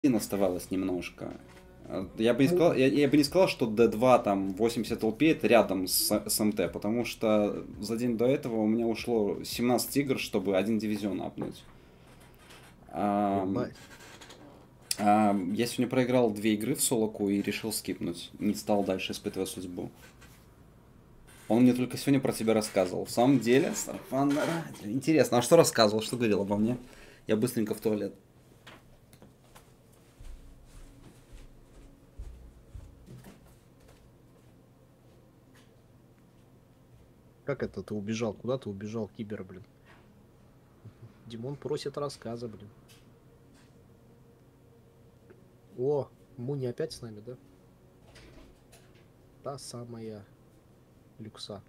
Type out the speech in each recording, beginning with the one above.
оставалось немножко. Я бы не сказал, я бы не сказал, что D2 там 80 ЛП это рядом с МТ, потому что за день до этого у меня ушло 17 игр, чтобы один дивизион апнуть. Ебать. Я сегодня проиграл 2 игры в солоку и решил скипнуть. Не стал дальше испытывать судьбу. Он мне только сегодня про тебя рассказывал. В самом деле, сарафанное радио. Интересно, а что рассказывал, что говорил обо мне? Я быстренько в туалет. Как это ты убежал? Куда ты убежал, Кибер, блин? Димон просит рассказа, блин. О, Муни опять с нами, да? Та самая люкса.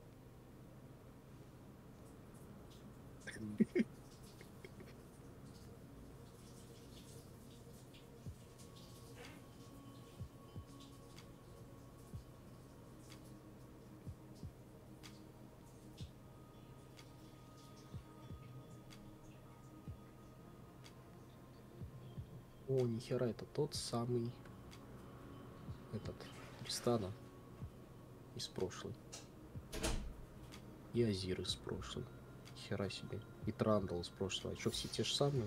О, нихера, это тот самый этот Тристана из прошлой. И Азир из прошлой. Хера себе. И Трандал из прошлого. А что, все те же самые?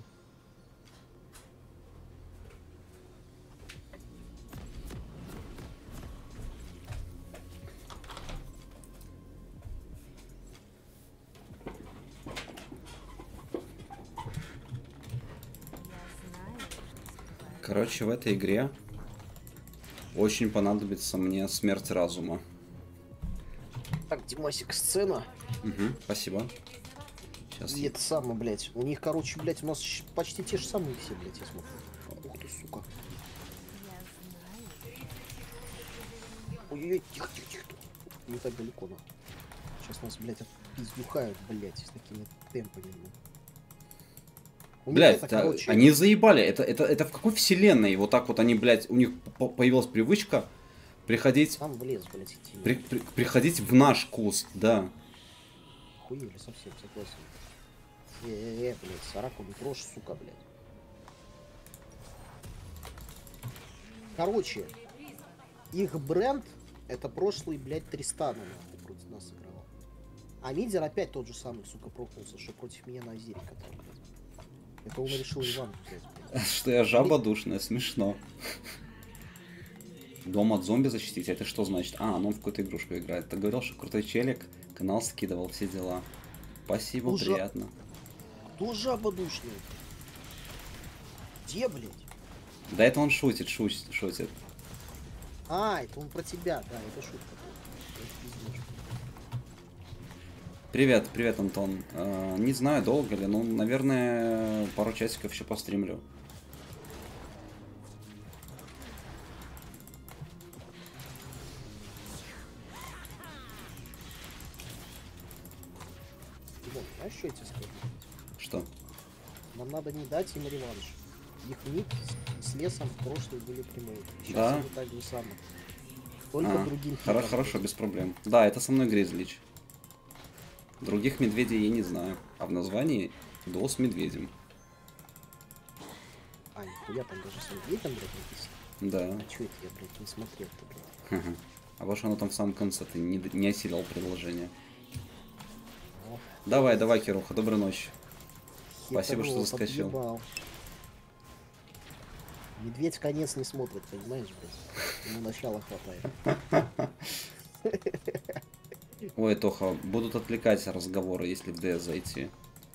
Короче, в этой игре очень понадобится мне смерть разума. Так, Димасик, сцена. Угу, спасибо. Сейчас И это самое, блядь. У них, короче, блядь, у нас почти те же самые все, блядь, я смотрю. Ух ты, сука. Ой-ой-ой, тихо. Не так далеко, но. Сейчас нас, блядь, отпиздюхают, блядь, с такими темпами. У них блядь, это, короче... они заебали. Это в какой вселенной? Вот так вот они, блядь, у них появилась привычка приходить... Там в лес, блядь, идти. Приходить в наш куст, да. Хуели совсем, согласен. Блядь, Сараку не трожь, сука, блядь. Короче, их бренд это прошлый, блядь, Тристана, нахуй, против нас играл. А мидер опять тот же самый, сука, прокнулся, что против меня на Азире катал, блядь. Это он решил Иван взять, блядь. Что я жаба душная, смешно. Дом от зомби защитить, это что значит? А, ну он в какую-то игрушку играет. Ты говорил, что крутой челик, канал скидывал, все дела. Спасибо, Кто приятно. Кто жаба душная? Где, блядь? Да это он шутит. А, это он про тебя, да, это шутка. Привет, Антон. Не знаю, долго ли, но, наверное, пару часиков еще постримлю. Димон, знаешь, что я тебе скажу? Что? Нам надо не дать им реванш. Их ник с лесом в прошлый были прямые. Сейчас Да? они так же самое. Только другим Хорошо, без проблем. Да, это со мной Гризлич. Других медведей я не знаю. А в названии дуо с медведем. А, нихуя, там даже с медведем, блядь, написано. Да. А чё это я, блядь, не смотрел-то, блядь? А ваше оно там в самом конце, ты не осилил предложение. О, Давай, Кируха, доброй ночи. хитро Спасибо, что заскочил. подъебал. Медведь конец не смотрит, понимаешь, блядь? Ему начала хватает. Ой, Тоха, будут отвлекать разговоры, если в ДС зайти.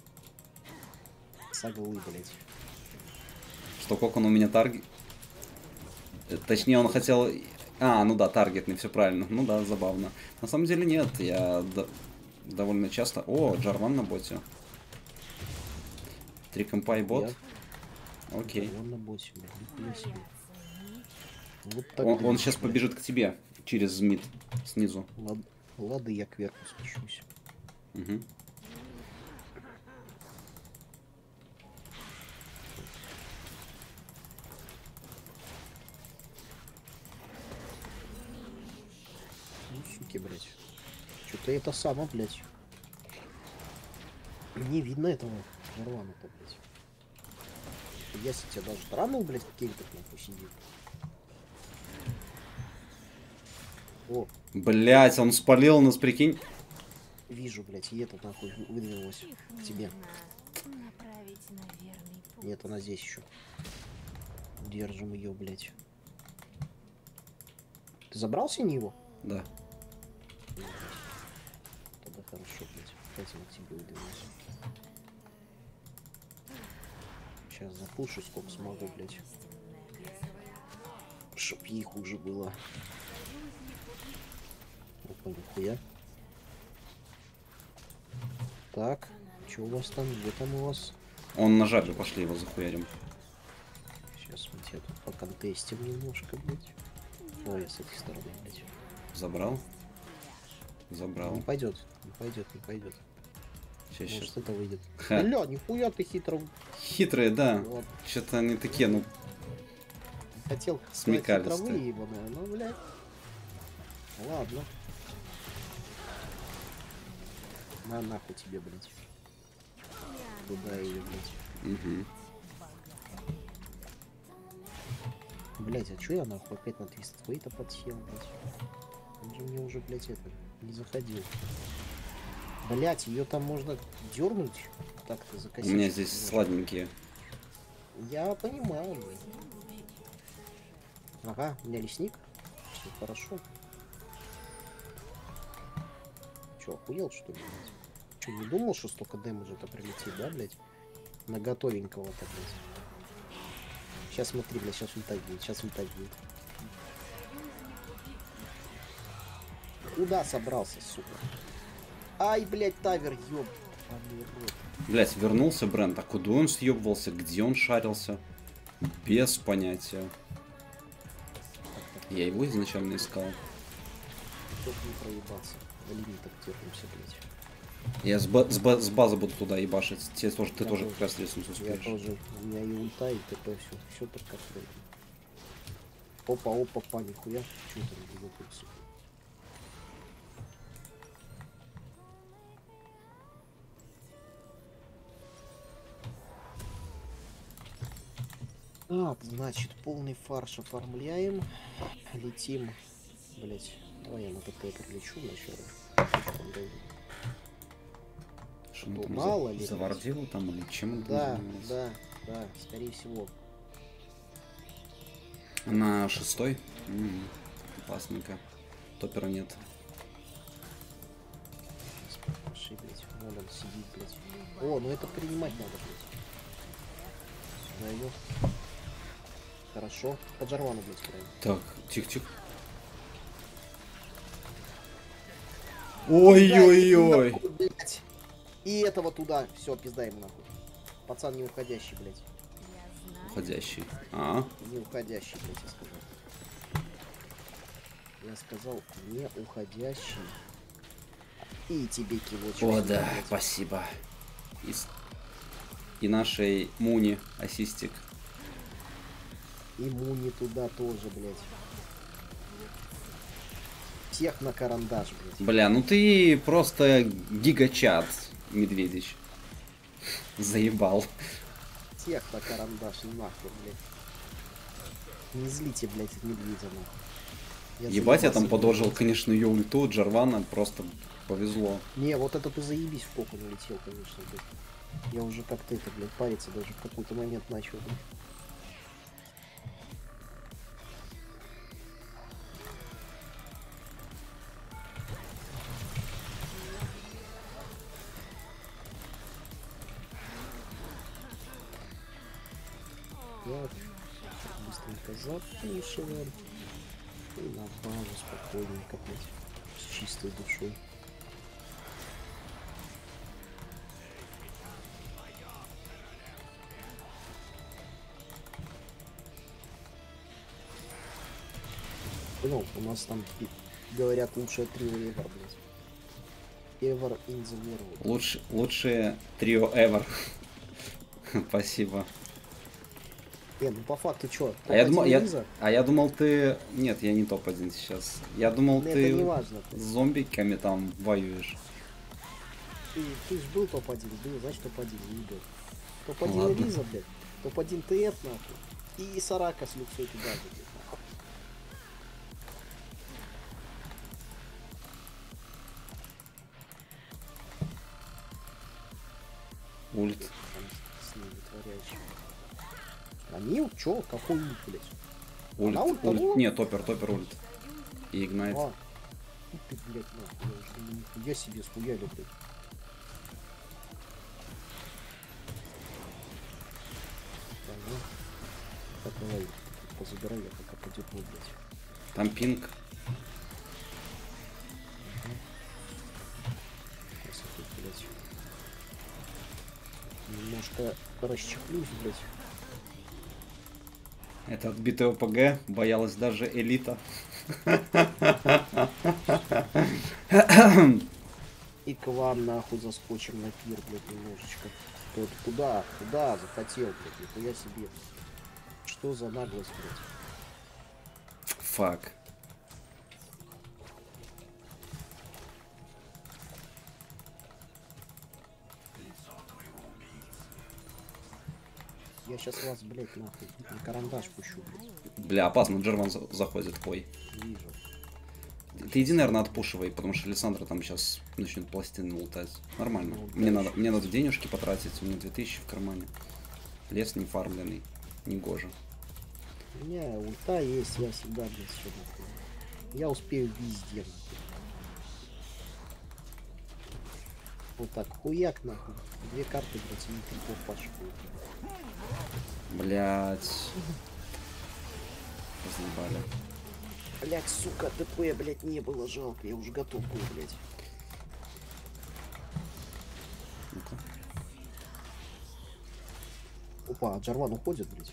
Соглы, блядь. Что Кокон у меня таргет... Точнее, он хотел... А, ну да, таргетный, все правильно. Ну да, забавно. На самом деле нет, я довольно часто... О, Джарван на боте. 3 компа и бот. Окей. Он на боте, блядь, нихуя себе. Вот Он сейчас побежит к тебе через мид снизу. Ладно, я кверху спущусь. Угу. Ну, суки, блядь. Что-то это само, блядь. Не видно этого Нормально-то, блядь. Я тебя даже транул, блядь, кельтов нахуй сидит. О, Блять, он спалил нас, прикинь. вижу, блядь, и это нахуй выдвинулась к тебе. Нет, она здесь еще. Держим ее, блядь. Ты забрал синего? Да. Тогда хорошо, блядь. Опять она к тебе выдвинулась. Сейчас запушу, сколько смогу, блядь. Чтоб ей хуже было. Опа, нихуя. Так, что у вас там? Где там у вас? Он на жабе, пошли его захуярим. Сейчас мы тебя тут поконтестим немножко, блядь. Ой, я с этой стороны, блядь. Забрал? Забрал. Не пойдет, не пойдет, не пойдет. Сейчас, Может, сейчас. это выйдет. Ха. Бля, нихуя ты хитро. Хитрые, да. Вот. Что-то они такие, ну, Хотел Смекалистые. сказать хитро выебанная, но, блядь. Ладно. На нахуй тебе, блядь. Туда ее, блядь. угу. Блядь, а чё я нахуй опять на твист фейта подсел, блядь? Он же мне уже, блядь, это не заходил. Блядь, ее там можно дернуть. Так-то У закосить. меня здесь сладенькие. Я понимаю, блядь. Ага, у меня лесник. Все хорошо. Че, охуел, что ли, блядь? Че, не думал, что столько дэмэджа-то прилетит, да, блядь? На готовенького-то, блядь. Сейчас смотри, блядь, сейчас ультать будет, сейчас ультать будет. Куда собрался, сука? Ай, блядь, тавер, ёб. Блять, вернулся Брент. А куда он съебывался? Где он шарился? Без понятия. Я его изначально искал. Чтоб не проебаться. В лимитах терпимся, блядь. Я с базы буду туда ебашить. Ты тоже как раз лестницу Я успеешь. тоже. У меня и ульта, и ТП, все. Все так как надо. Опа, опа, па, нихуя. Чё там глубоко, сука? Так, значит, полный фарш оформляем. Летим. Блять, давай я на ТП прилечу вначале. Что он Ну, там мало ли, завардил там или чем он там Да, занимается? да, скорее всего. На 6-й? Опасненько. Топера нет. Пошли, блять. Вон он сидит, блять. О, ну это принимать надо, блять. Даю. Хорошо. Под Жарвану, блять, играем. Так, тихо-тихо. Ой-ой-ой. Блять. И этого туда. Все, пизда ему нахуй. Пацан не уходящий, блять. Уходящий. А? Не уходящий, блять, я сказал. Я сказал, не уходящий. И тебе кивочек. О, сюда, да, блядь. спасибо. И нашей Муни ассистик. И Муни туда тоже, блять. Всех на карандаш, блять. Бля, ну ты просто гигачат, Медведич. Заебал. Всех на карандаш, нахуй, блять. Не злите, блять, медведя, нахуй. Ебать, я там заебался, подожил, блядь. конечно, ее ульту, Джарвана, просто повезло. Не, вот это ты заебись в коку налетел, конечно, блядь. Я уже как-то это, блядь, париться даже в какой-то момент начал, блядь. Так, быстренько запушиваем. И на базу спокойненько, блядь. С чистой душой. Понял, у нас там говорят лучшее трио Ever, блядь. Ever in the world. Лучшее трио ever. Спасибо. Ну по факту чё? А я топ-1 думал, ты... Нет, я не топ-1 сейчас. Я думал, Это ты не важно. с зомбиками там воюешь. Ты ж был топ-1, был, значит топ-1, не был. Топ-1 Ладно. Лиза, блядь. Топ-1 ТФ, нахуй. И Сарака с лицой туда же, блядь, нахуй. Ульт. Там с ними творящим. Они, чё? Какой ульт, блядь? Ульт, Она ультанула? Нет, топер ульт. И игнайт. А, ну ты, блядь, нахуй, я уже думаю, нихуя себе схуяли, блядь. Ага. Так, давай, позабирай, я пока подерну, блядь. Там пинг. Красоты, блядь. Немножко расчехлюсь, блядь. Это отбитый ОПГ. Боялась даже элита. И к вам нахуй заскочим на пир, блядь, немножечко. Тот куда? Куда захотел, блядь, нихуя себе. Что за наглость, блядь? Фак. Я сейчас вас, блядь, нахуй на карандаш пущу, блядь. Бля, опасно, Джерван заходит. Ой. Вижу. Ты иди, наверное, отпушивай, потому что Александра там сейчас начнет пластины лутать. Нормально. Ну, Мне надо денежки потратить, у меня 2000 в кармане. Лес не фармленный, не гоже. У меня ульта есть, я всегда, блядь, все нахуй. Я успею везде, нахуй. Вот так, хуяк, нахуй. 2 карты, блядь, и 3 попашивают. Блять. Разъебали. Блять, сука, ТП, блядь, не было, жалко, я уже готов был, блядь. Ну-ка. Опа, а Джарван уходит, блядь.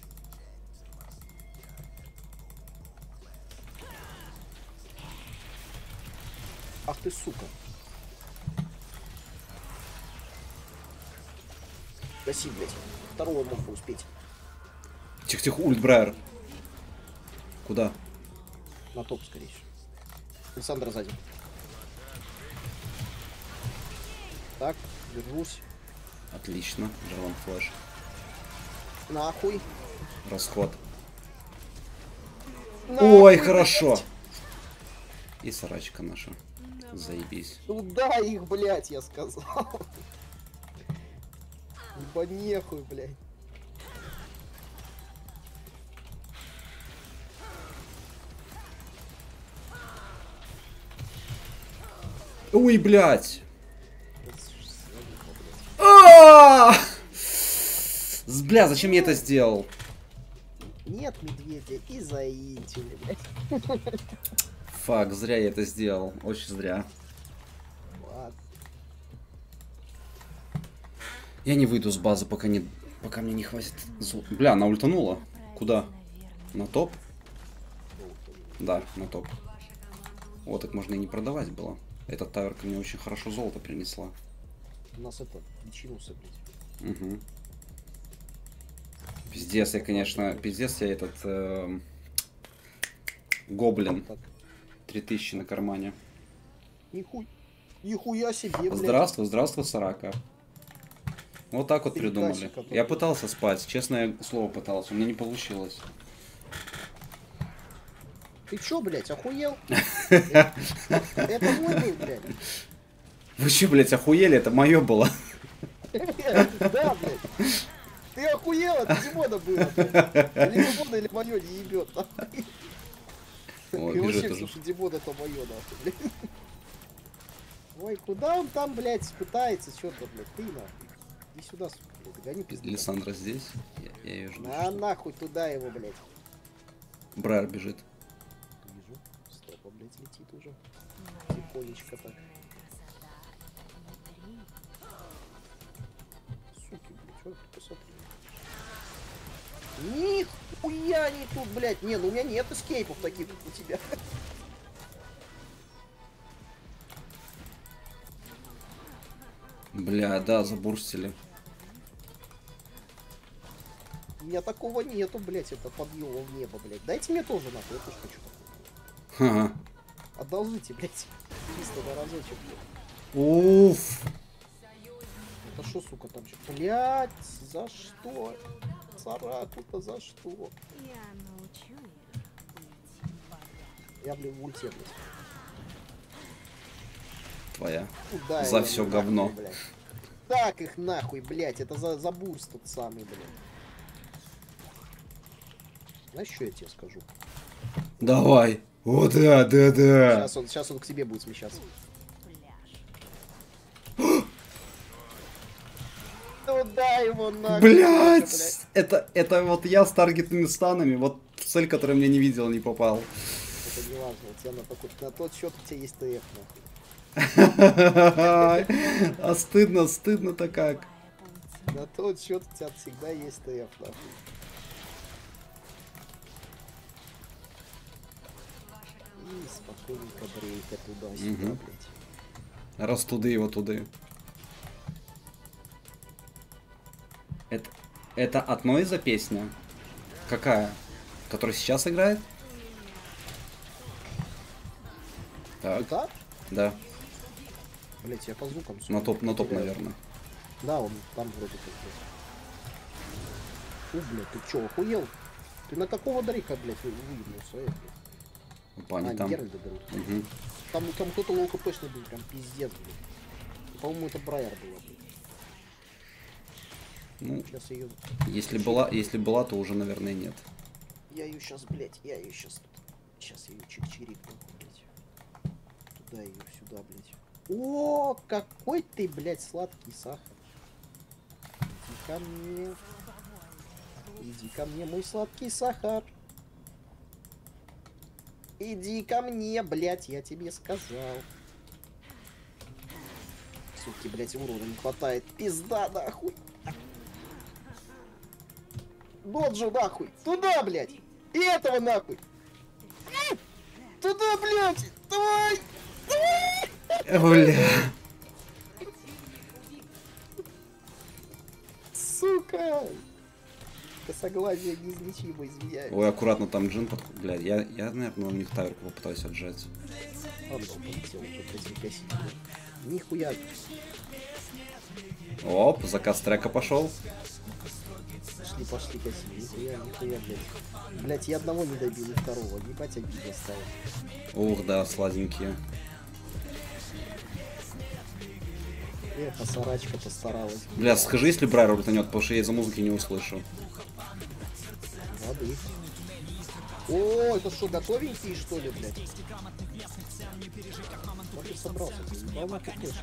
Ах ты, сука. Гаси, блядь. Второго мог бы успеть. Тихо-тихо, ульт, Брайер. Куда? На топ, скорее всего. Александра сзади. Так, держусь. Отлично. Джерван флэш. Нахуй. Расход. Нахуй, Ой, блядь. хорошо. И сарачка наша. Заебись. Туда их, блядь, я сказал. Ибо нехуй, блядь. Ой, блядь. А! Бля, зачем я это сделал? Нет медведя и заинтили, блядь. Фак, зря я это сделал. Очень зря. Ладно. Я не выйду с базы, пока мне не хватит. Бля, она ультанула. Куда? На топ? Да, на топ. Вот, так можно и не продавать было. Эта таверка мне очень хорошо золото принесла. У нас это чинусы, блядь. Угу. Пиздец, я, конечно, пиздец, я этот гоблин. Так. 3000 на кармане. Нихуя себе, блядь. Здравствуй, здравствуй, Сарака. Вот так вот Ты придумали. Дасик, который- Я пытался спать, честное слово пытался, у меня не получилось. Ты чё, блядь, охуел? Это мой был, блядь. Вы че, блядь, охуели? Это мое было. Да, блядь. Ты охуел, это Димона было, блядь. Или Димона, или моё не ебет, нахуй. О, И бежит вообще, уже. слушай, Димон это моё, нахуй, блядь. Ой, куда он там, блядь, пытается, чё-то, блядь, ты, нахуй. Иди сюда, сука, блядь, гони пизду. Лиссандра здесь. Я ее жду. На нахуй туда его, блядь. Брайер бежит. Вижу. Стопа, блядь, летит уже. Тихонечко так. Суки, блядь, чё ты посмотри. Нихуя не тут, блядь. Не, ну у меня нет эскейпов таких, как у тебя. Бля, да, забурстили. У меня такого нету, блядь, это подъема в небо, блядь. Дайте мне тоже, нахуй, я тоже хочу такое. Ха-ха. Одолжите, блядь. Чисто на разочек, блядь. Уф. Это что, сука, там что? Блять, за что? Сараку-то за что? Я научу их быть богатыми. Я, блин, в ульте, блядь. Твоя. Куда За я всё нахуй, говно. блядь? Так их нахуй, блядь. Это за бурст тот самый, блядь. Знаешь, что я тебе скажу? Давай. О, да, да, да. Сейчас он к тебе будет смещаться. Пляж. Туда его нахуй. Блять! Это вот я с таргетными станами, вот цель, которую я не видел, не попал. Это не важно, у тебя на тот счет у тебя есть ТФ, нахуй. А стыдно-то как. На тот счет у тебя всегда есть ТФ, нахуй. И спокойненько брейка туда-сюда, Мгм. блядь. Раз туды его туды. Это от Нойза песня? Какая? Которая сейчас играет? Так, Да? да. Блять, я по звукам На топ, потерял. наверное. Да, он там вроде как. Блядь, ты чё, охуел? Ты на какого Дрейка, блядь, выебнулся? Опа, они там. Геральда берут. Мгм. Там кто-то лоу-хпшный был, прям пиздец, блядь. По-моему, это Брайер была, блядь. Ну, Сейчас ее. если была, то уже, наверное, нет. Я ее сейчас, блядь, сейчас я ее чик-чирик, блядь. Туда ее, сюда, блядь. О, какой ты, блядь, сладкий сахар. Иди ко мне. Иди ко мне, мой сладкий сахар. Иди ко мне, блядь, я тебе сказал. Суки, блядь, урона не хватает. Пизда, нахуй. Доджу, нахуй. Туда, блядь. И этого, нахуй. Туда, блядь. Давай. Бля. Сука. Косоглазие неизлечимо, извиняюсь. Ой, аккуратно, там джин подходит. Бля, я, наверное, у них таверку попытаюсь отжать. Ладно, полетел, тут эти косики. Нихуя. Оп, заказ трека пошел. Пошли косили. Нихуя, блядь. Блядь, я одного не добил, и второго. Ебать, обидно стало. Ух, да, сладенькие. Эх, а сарачка постаралась. Бля, скажи, если Брайер ультанет, потому что я из-за музыки не услышу. Воды. О, это что, готовенькие, что ли, блядь? Вот ты собрался, ебаный ты точно.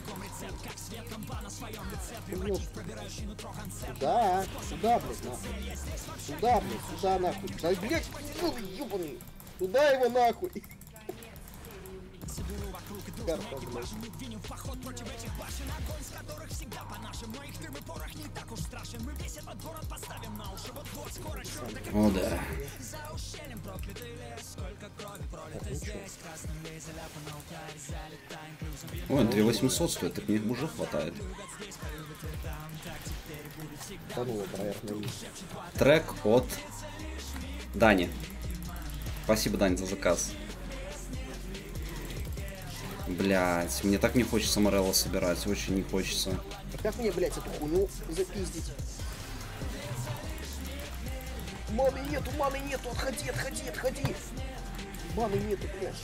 Сюда, сюда, блядь, нахуй. Сюда, блядь, сюда, нахуй. Да, блядь, ёбаный. Туда его, нахуй. Карта, блядь. О, да. Ой, 2800 стоит, так мне их уже хватает. Тонула, наверное, Трек от Дани. Спасибо, Дань, за заказ. Блять, мне так не хочется Морелла собирать, очень не хочется. Как мне, блядь, эту хуйню запиздить? Маны нету, отходи. Маны нету, блядь.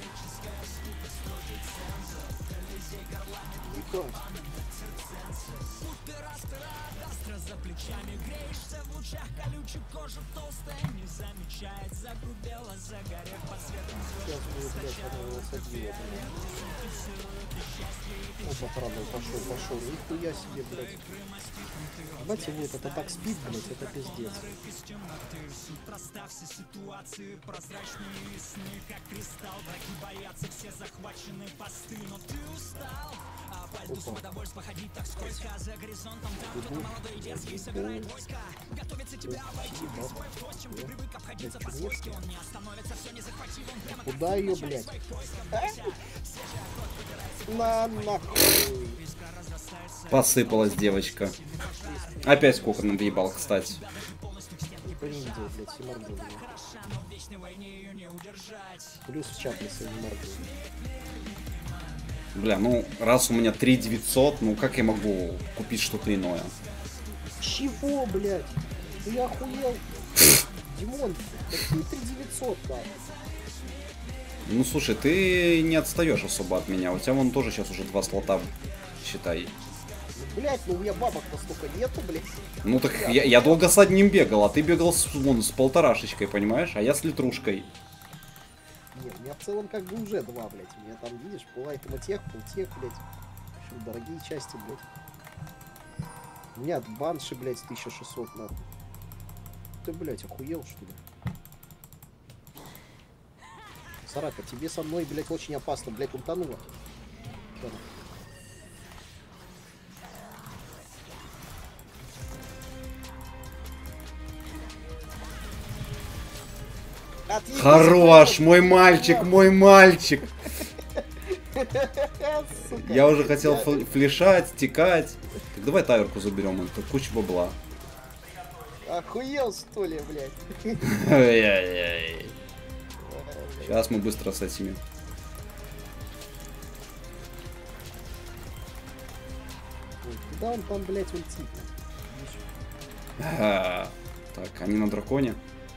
Ебать. Сейчас будет, блядь, она его садила, блядь. Опа, правда, пошел. Нихуя себе, блядь. Ебать его, это так спит, блядь, это пиздец. Куда ее, блядь? На нахуй. Посыпалась девочка. Опять коконом въебал, кстати. Никто не видел, блядь, все моргнули. Плюс в чат, если не моргнули. Бля, ну раз у меня 3900, ну как я могу купить что-то иное? Чего, блядь? Ты охуел? Димон, какие 3900, да? Ну слушай, ты не отстаешь особо от меня. У тебя вон тоже сейчас уже 2 слота, считай. Блять, ну у меня бабок-то столько нету, блять. Ну так я долго с одним бегал, а ты бегал вон, с полторашечкой, понимаешь? А я с литрушкой. Нет, у меня в целом как бы уже два, блять. У меня там, видишь, полтех, блять. В общем, дорогие части, блять. У меня от банши, блять, 1600 нахуй. Ты, блять, охуел, что ли? Сарака, тебе со мной, блять, очень опасно, блять, утонула. Да. Отъебись, Хорош, блядь. мой мальчик, мой мальчик. Сука. Я уже хотел Я- флешать, текать. Так давай таверку заберем, это куча бабла. Охуел, что ли, блядь? Ай-яй-яй. Сейчас мы быстро с этими. Ой, куда он там, блядь, ультит? А, Так, они на драконе.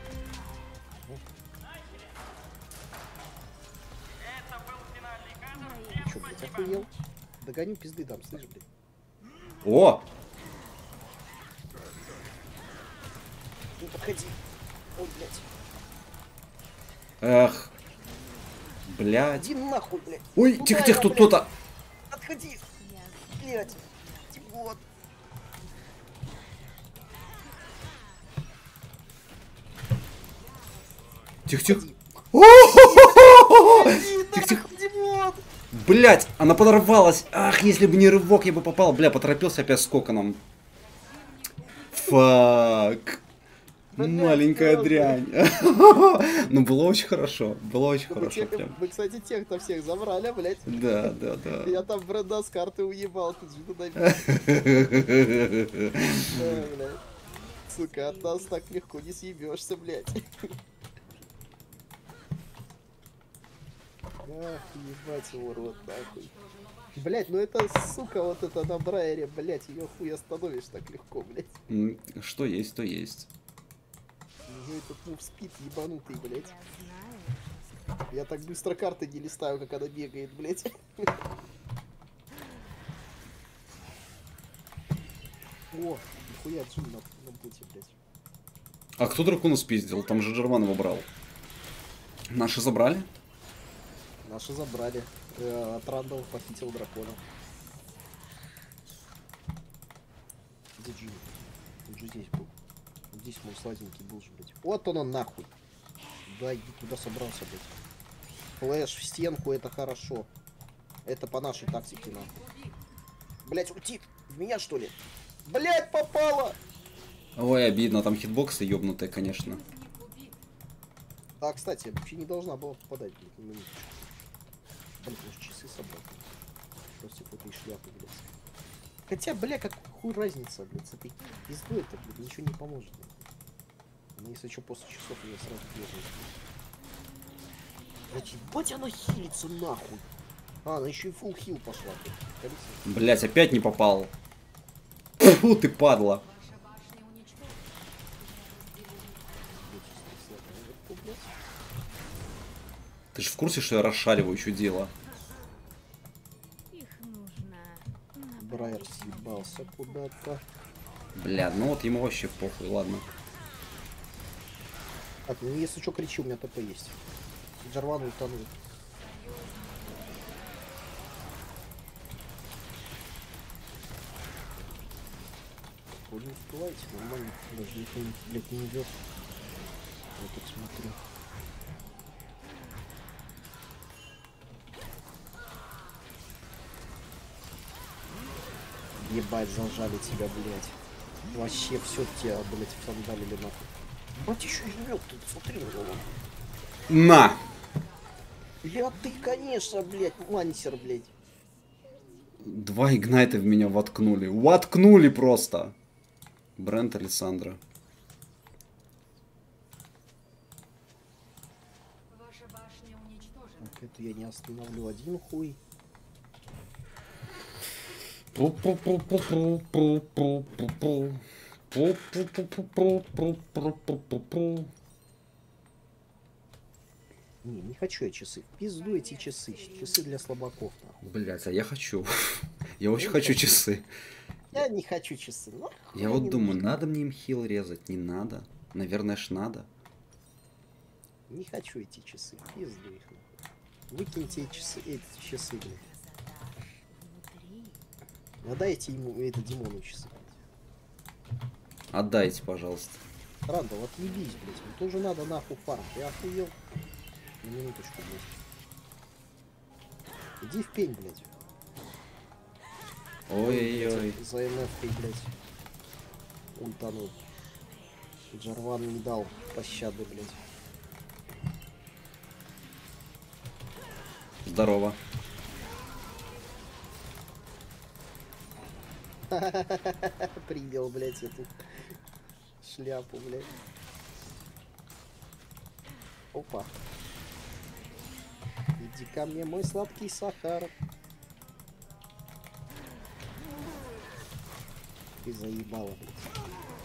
Ты чё, блядь, охуел? Догоню, пизды дам, слышь, блядь. О! Не подходи. Ой, блядь. Эх. Блядь. Иди нахуй, блядь. Ой, Куда тихо, я, тихо, тут блядь? кто-то. Отходи, блядь. Вот. Тихо, тихо. Иди Тихо, тихо. нахуй, Димон. Блять, она подорвалась. Ах, если бы не рывок, я бы попал. Бля, поторопился опять с коконом. Фак. Блядь, Маленькая просто. дрянь. Ну, было очень хорошо. Было очень Мы, хорошо прям. мы, кстати, тех-то всех забрали, блядь. Да, да, да. Я там бренда с карты уебал, тут же туда блядь. Сука, от нас так легко не съебешься, блядь. Ах, ебать его рот, нахуй. Блять, ну это, сука, вот это на Брайере, блять, ее хуй остановишь так легко, блять. Что есть, то есть. У нее этот мув спид ебанутый, блять. Я так быстро карты не листаю, как она бегает, блять. О, нихуя Джин на пути, блять. А кто дракона спиздил? Там же Джерман его брал. Наши забрали? Наши забрали. От Рандall похитил дракона. Где Джин? Он же здесь был. Вот здесь мой сладенький был же, блядь. Вот он нахуй. Да, иди туда собрался, блядь. Флэш в стенку, это хорошо. Это по нашей тактике, нахуй. Блядь, ультит. В меня, что ли? Блядь, попало! Ой, обидно, там хитбоксы ёбнутые, конечно. А, кстати, вообще не должна была попадать, блядь, на минуточку. Блядь, может часы собрать. Просто типа этой шляпы, блядь. Хотя, бля, как хуй разница, блядь, с этой пиздой это, блядь, ничего не поможет. Ну, если что, после часов я сразу бежу. Блядь, ебать она хилится нахуй. А, она еще и фулл хил пошла, блядь. Блять, опять не попал. Фу, ты падла. Ты же в курсе, что я расшариваю чудило? Их нужно Брайер съебался куда-то. Бля, ну вот ему вообще похуй, ладно. Так, ну если что, кричи, у меня ТП есть. Джарван утонул. Вы не успеваете, нормально. Даже никто, блядь, не идет. Я тут смотрю. Ебать, зажали тебя, блядь. Вообще все тебя, блядь, сандалили нахуй. Бать, еще и живет тут, смотри на него. На! Бля, ты, конечно, блядь, мансер, блядь. 2 игнайта в меня воткнули. Воткнули просто! Брент Александра. Так, это я не остановлю один хуй. Не хочу я часы. В пизду эти часы. Часы для слабаков, нахуй. Блять, а я хочу. Я очень хочу часы. Я не хочу часы. Я вот думаю, надо мне им хил резать, не надо. Наверное, ж надо. Не хочу эти часы. В пизду их, нахуй. Выкиньте эти часы, блядь. Отдайте ему, это Димону часы. Отдайте, пожалуйста. Рандall, отъебись, блядь. Мне тоже надо нахуй фарм. Я охуел. На минуточку, блядь. Иди в пень, блядь. Ой-ой-ой. За МФ-кой, блядь. Ультанул. Джарван не дал пощады, блядь. Здорово. Принял, блядь, эту шляпу, блядь. Опа. Иди ко мне, мой сладкий сахар. Ты заебала, блядь.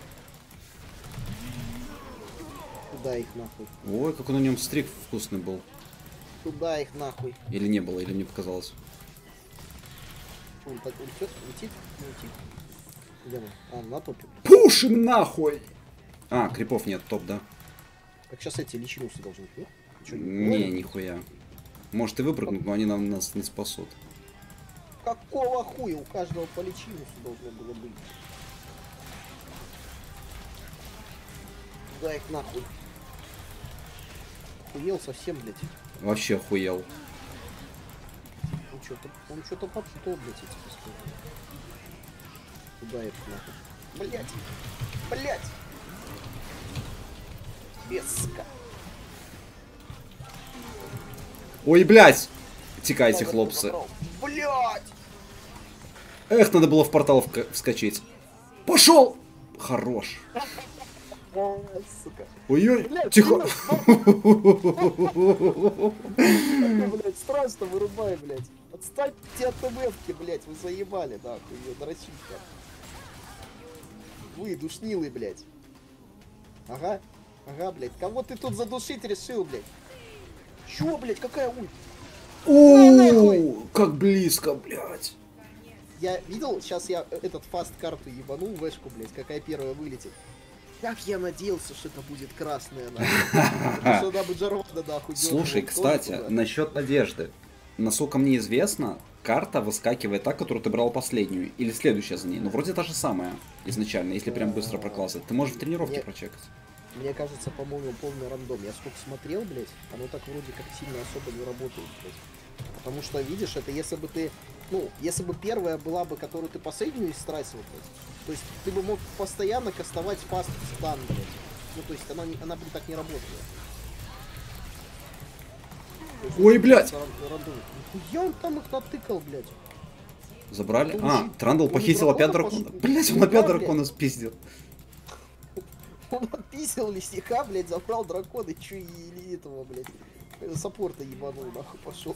Куда их нахуй? Ой, как он на нем стрик вкусный был. Туда их нахуй. Или не было, или мне показалось. Он так улетит? Улетит? Не улетит. Где он? А, на топе. Пушим нахуй! А, крипов нет, топ, да? Так сейчас эти личинусы должны быть, нет? Не, нихуя. Может и выпрыгнуть, но они нас не спасут. Какого хуя? У каждого по личинусу должно было быть. Куда их нахуй? Охуел совсем, блядь. Вообще охуел. Он что-то подшел, блядь, эти бесплатные. Куда их нахуй? Блядь! Блядь! Беска! Ой, блядь! Текайте, хлопцы. Блядь! Эх, надо было в портал вскочить. Пошел! Хорош. Сука. Ой-ой, Блядь, тихо. Блядь, страшно вырубай, блядь. Отстаньте от ТМФки, блядь, вы заебали, нахуй, ее дрочить-то. Вы, душнилы, блядь. Ага, ага, блядь. Кого ты тут задушить решил, блядь? Чё, блядь, какая ульт? Оу, как близко, блядь. Я видел, сейчас я этот фаст-карту ебанул, вешку, блядь, какая первая вылетит. Как я надеялся, что это будет красная, нахуй. Потому что она бы Джарвана, нахуй. Слушай, кстати, насчет надежды. Насколько мне известно, карта выскакивает та, которую ты брал последнюю, или следующая за ней. Ну, вроде та же самая изначально, если прям быстро проклассать. Ты можешь в тренировке прочекать. Мне кажется, по-моему, полный рандом. Я сколько смотрел, блядь, оно так вроде как сильно особо не работает, блядь. Потому что, видишь, это если бы ты... Ну, если бы первая была бы, которую ты последнюю истратил, блядь, то есть ты бы мог постоянно кастовать фаст стан, блядь. Ну, то есть она бы так не работала. Ой, блядь! Я он там их натыкал, блядь. Забрали? А, Трандл похитил опять дракона. Блядь, он опять дракона спиздил. Он отписал лесника, блядь, забрал дракона, чё или этого, блядь. Саппорта ебанул, нахуй, пошел.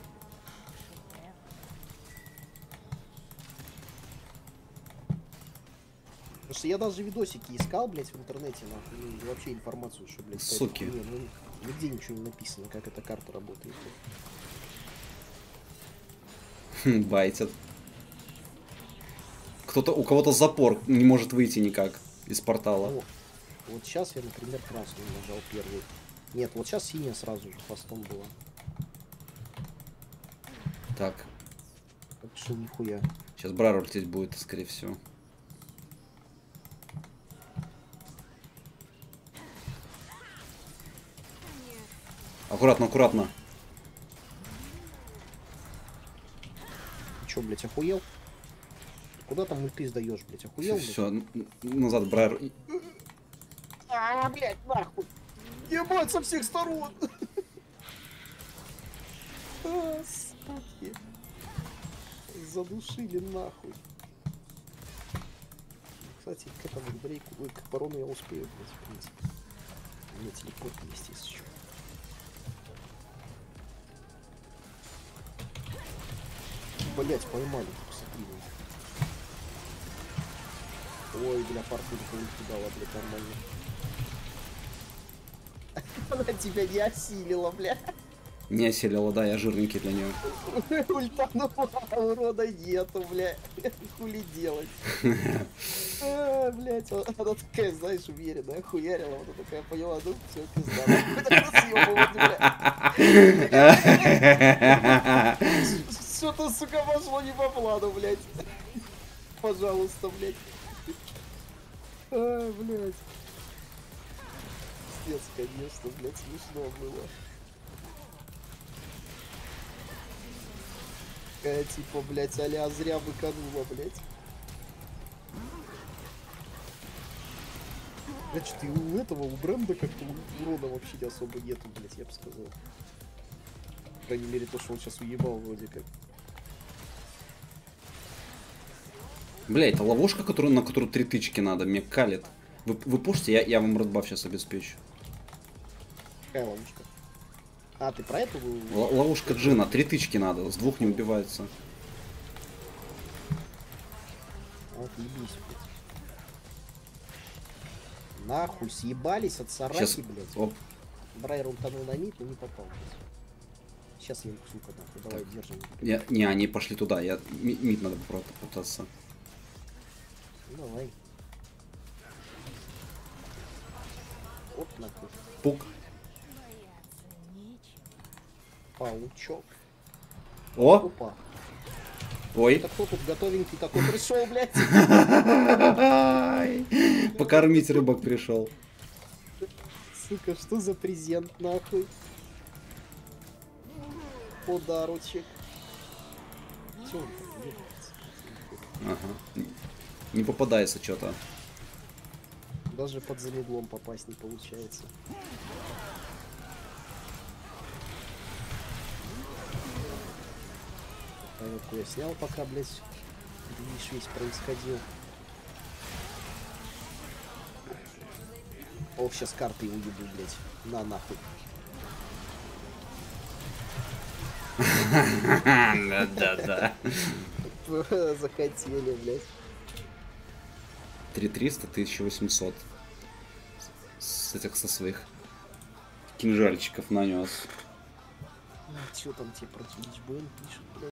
Потому что я даже видосики искал, блядь, в интернете, нахуй, и вообще информацию, что, блядь, суки. Нигде ничего не написано, как эта карта работает. Байтят. Кто-то, у кого-то запор не может выйти никак из портала. Ну, вот сейчас я, например, красную нажал первый. Нет, вот сейчас синяя сразу же фастом была. Так. Так что нихуя. Сейчас Брар улететь будет, скорее всего. Аккуратно, аккуратно. Ты чё, блядь, охуел? Куда там ульты сдаешь, блядь, охуел? Все, назад, Брар. А, блядь, нахуй! Ебать со всех сторон! А, суки. Задушили нахуй. Кстати, к этому брейку, к барону я успею, блядь, в принципе. У меня телепорт есть, если что. Блять, поймали, посмотри. Ой, бля, фортунка ультудала, бля, нормально. Она тебя не осилила, бля. Не осилила, да, я жирненький для нее. Ультанула, а урона нету, бля. Хули делать? Блять, она такая, знаешь, уверенная, хуярила, вот такая поняла, ну все, пизда. Что-то, сука, пошло не по плану, блять. Пожалуйста, блять. Блять. Пиздец, конечно, блять, смешно было. Такая, типа, блять, а-ля зря выканула, блять. Блять, что-то и у этого, у бренда как-то урона вообще особо нету, блять, я бы сказал. По крайней мере, то, что он сейчас уебал вроде как. Бля, это ловушка, на которую 3 тычки надо, мне калит. Вы пушите, я вам редбаф сейчас обеспечу. Какая ловушка? А, ты про эту? Ловушка Джина, 3 тычки надо, с 2 не убивается. Вот, ебись, блядь. Нахуй, съебались от сараки, Сейчас, блядь. оп. Брайер утонул на мид, но не попал, блядь. Сейчас я их, сука, нахуй, давай держим. Не, они пошли туда, мид надо попытаться. Давай. Оп, нахуй. Пук. Паучок. О! Опа. Ой. Это кто тут готовенький такой пришел, блядь? Покормить рыбок пришел. Сука, что за презент, нахуй? Подарочек. Чё он там ебается? Ага. Не попадается что-то. Даже под замедлом попасть не получается. Паёку я снял, пока, блядь, движ весь происходил. Ох, сейчас карты уебу, блядь. На нахуй. Да-да-да. Захотели, блядь. 3300, 1800. Со своих кинжальчиков нанес. Чё там тебе против Личбен пишут, блядь?